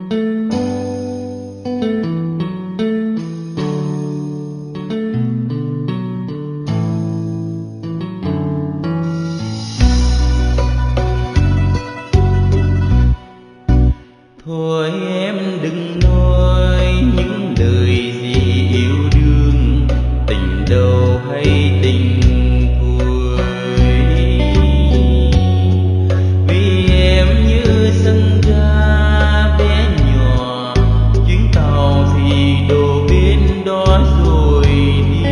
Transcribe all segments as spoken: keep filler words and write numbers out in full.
Thôi em đừng nói những lời gì yêu đương, tình đầu hay tình cuối, vì em như sân ga bé nhỏ, chuyến tàu thì đổ bên đó rồi đi.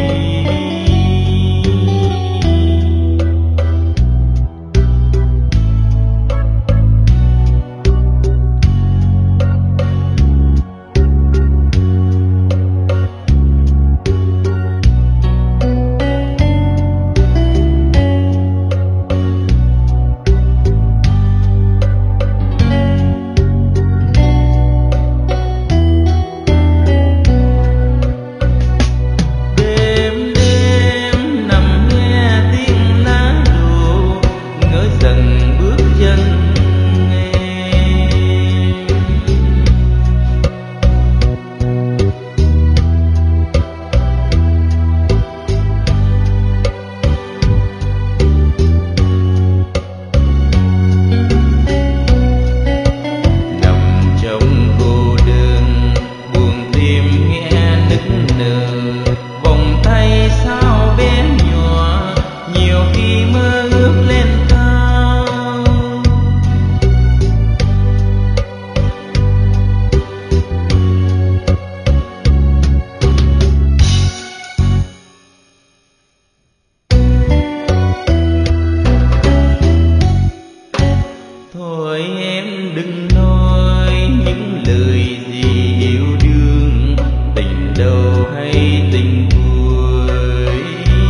Thôi em đừng nói những lời gì yêu đương, tình đầu hay tình cuối,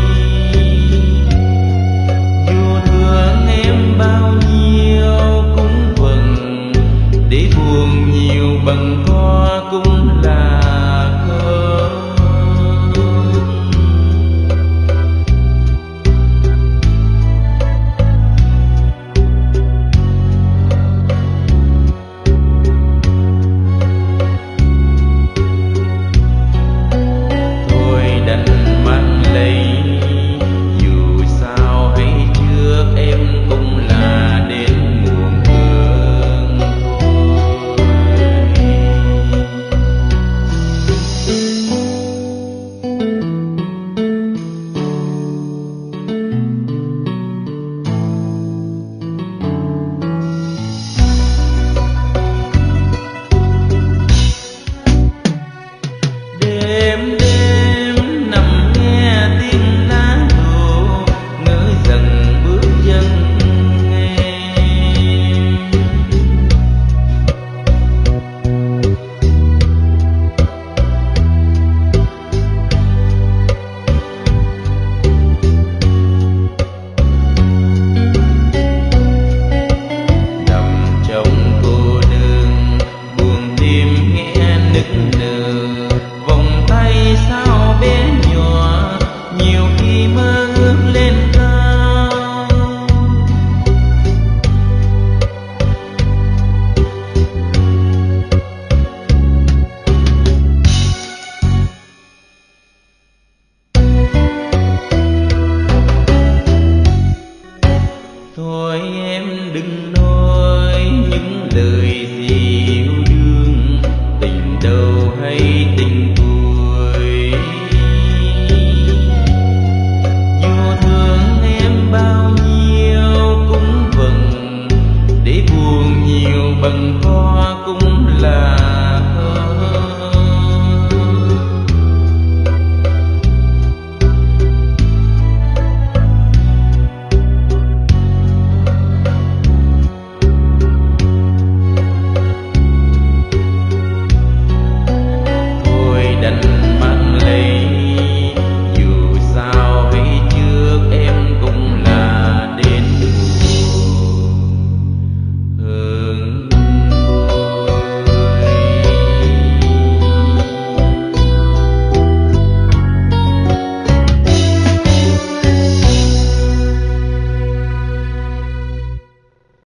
dù thương em bao nhiêu cũng vâng, để buồn nhiều bằng có cũng là không. Thôi em đừng nói những lời gì yêu đương, tình đầu hay tình cuối, dù thương em bao nhiêu cũng vâng, để buồn nhiều bằng có